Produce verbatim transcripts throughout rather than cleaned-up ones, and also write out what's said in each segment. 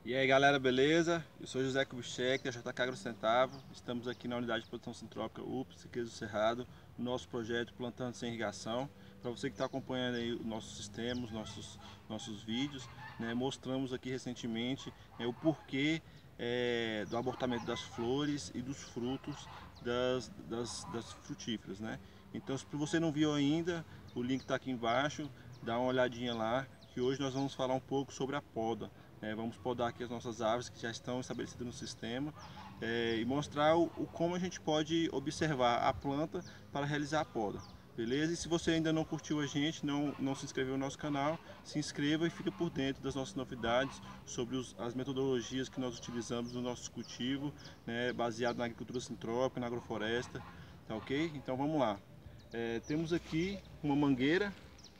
E aí galera, beleza? Eu sou José Kubitschek, da J K AgroSustentável. Estamos aqui na unidade de produção sintrópica U P S, Siqueira do Cerrado, no nosso projeto Plantando Sem Irrigação. Para você que está acompanhando aí o nosso sistema, os nossos, nossos vídeos, né, mostramos aqui recentemente né, o porquê é, do abortamento das flores e dos frutos das, das, das frutíferas, né? Então, se você não viu ainda, o link está aqui embaixo, dá uma olhadinha lá, que hoje nós vamos falar um pouco sobre a poda. É, vamos podar aqui as nossas árvores que já estão estabelecidas no sistema é, e mostrar o, o como a gente pode observar a planta para realizar a poda. Beleza? E se você ainda não curtiu a gente, não, não se inscreveu no nosso canal, se inscreva e fica por dentro das nossas novidades sobre os, as metodologias que nós utilizamos no nosso cultivo, né, baseado na agricultura sintrópica, na agrofloresta, tá ok? Então vamos lá. É, temos aqui uma mangueira,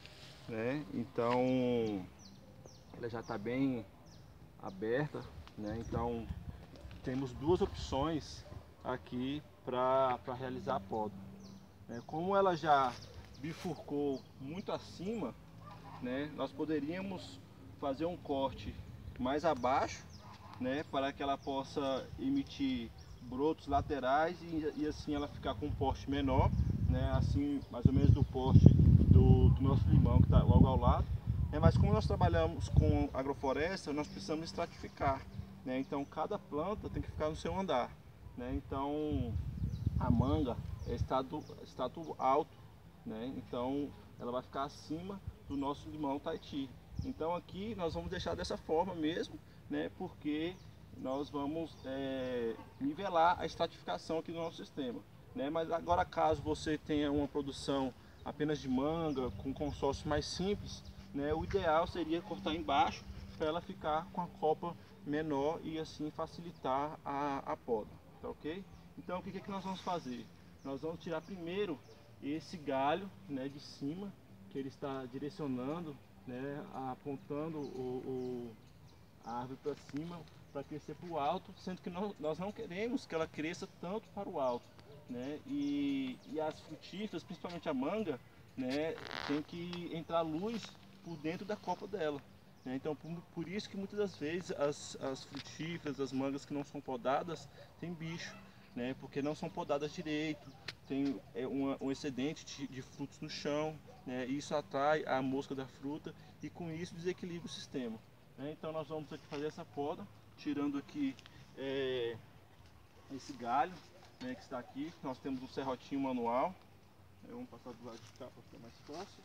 né? Então ela já está bem aberta, né? Então temos duas opções aqui para realizar a poda. Né? Como ela já bifurcou muito acima, né? Nós poderíamos fazer um corte mais abaixo, né? Para que ela possa emitir brotos laterais e, e assim ela ficar com um porte menor, né? Assim mais ou menos do porte do, do nosso limão que está logo ao lado. É, mas como nós trabalhamos com agrofloresta, nós precisamos estratificar, né? Então cada planta tem que ficar no seu andar, né? Então a manga é estado, estado alto, né? Então ela vai ficar acima do nosso limão Tahiti. Então aqui nós vamos deixar dessa forma mesmo, né? Porque nós vamos é, nivelar a estratificação aqui do nosso sistema, né? Mas agora caso você tenha uma produção apenas de manga, com consórcio mais simples, né, o ideal seria cortar embaixo para ela ficar com a copa menor e assim facilitar a, a poda, tá ok? Então o que, que nós vamos fazer? Nós vamos tirar primeiro esse galho, né, de cima, que ele está direcionando, né, apontando o, o, a árvore para cima para crescer para o alto, sendo que nós, nós não queremos que ela cresça tanto para o alto, né? E, e as frutíferas, principalmente a manga, né, tem que entrar luz por dentro da copa dela, né? Então por, por isso que muitas das vezes as, as frutíferas, as mangas que não são podadas, tem bicho, né? Porque não são podadas direito, tem é, uma, um excedente de, de frutos no chão, né? E isso atrai a mosca da fruta e com isso desequilibra o sistema. Então nós vamos aqui fazer essa poda, tirando aqui é, esse galho, né, que está aqui. Nós temos um serrotinho manual. Vamos passar do lado de cá para ficar mais fácil.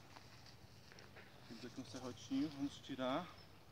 Temos aqui um serrotinho, vamos tirar.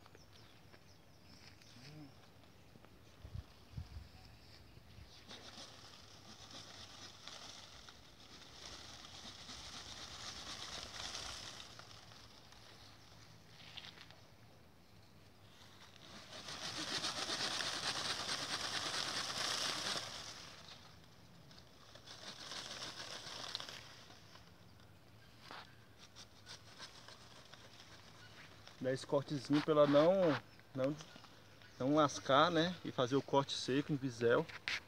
Dar esse cortezinho para ela não, não, não lascar, né? E fazer o corte seco em bisel.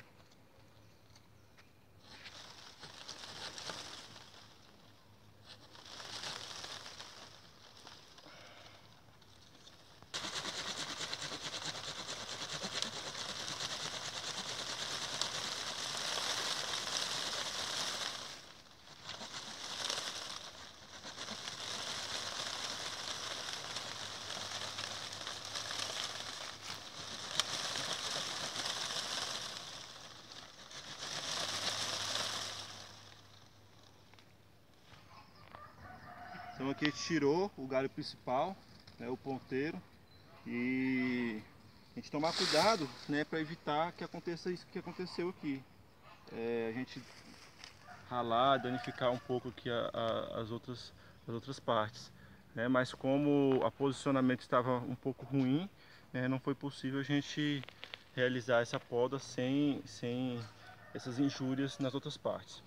Então aqui a gente tirou o galho principal, né, o ponteiro, e a gente tomar cuidado, né, para evitar que aconteça isso que aconteceu aqui. É, a gente ralar, danificar um pouco aqui a, a, as, outras, as outras partes, né? Mas como o posicionamento estava um pouco ruim, né, não foi possível a gente realizar essa poda sem, sem essas injúrias nas outras partes.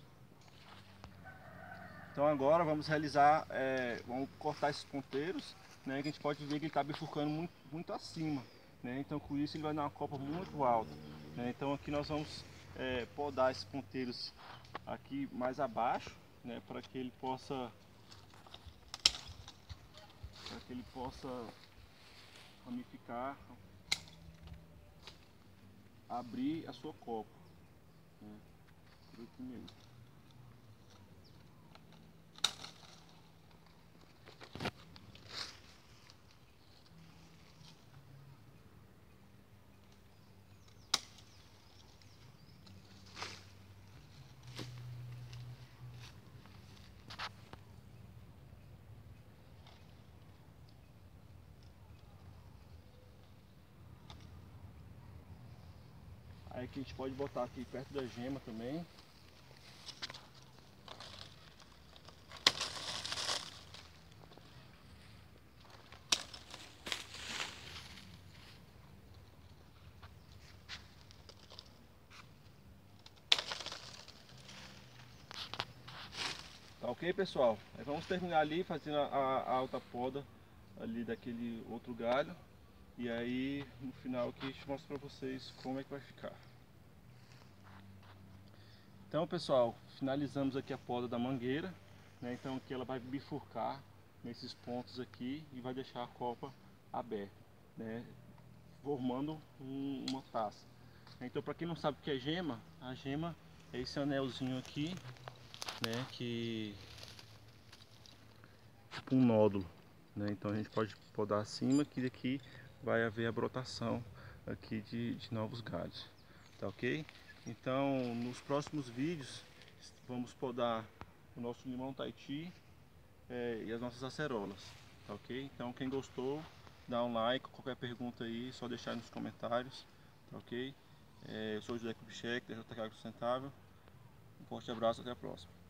Então agora vamos realizar, é, vamos cortar esses ponteiros, né, que a gente pode ver que ele está bifurcando muito, muito acima, né, então com isso ele vai dar uma copa muito alta, né, então aqui nós vamos é, podar esses ponteiros aqui mais abaixo, né, para que ele possa, para que ele possa ramificar abrir a sua copa, né? Por aqui mesmo. Aí que a gente pode botar aqui perto da gema também. Tá ok, pessoal? Aí vamos terminar ali fazendo a, a alta poda ali daquele outro galho. E aí no final aqui a gente mostra pra vocês como é que vai ficar. Então, pessoal, finalizamos aqui a poda da mangueira, né? Então aqui ela vai bifurcar nesses pontos aqui e vai deixar a copa aberta, né? Formando um, uma taça. Então, para quem não sabe o que é gema, a gema é esse anelzinho aqui, né? Que tipo um nódulo, né? Então a gente pode podar acima, que daqui vai haver a brotação aqui de, de novos galhos, tá ok? Então nos próximos vídeos vamos podar o nosso limão Tahiti é, e as nossas acerolas, tá ok? Então quem gostou, dá um like, qualquer pergunta aí, só deixar aí nos comentários, tá ok? É, eu sou o José Kubitschek, da J K Agrosustentável. Um forte abraço, até a próxima.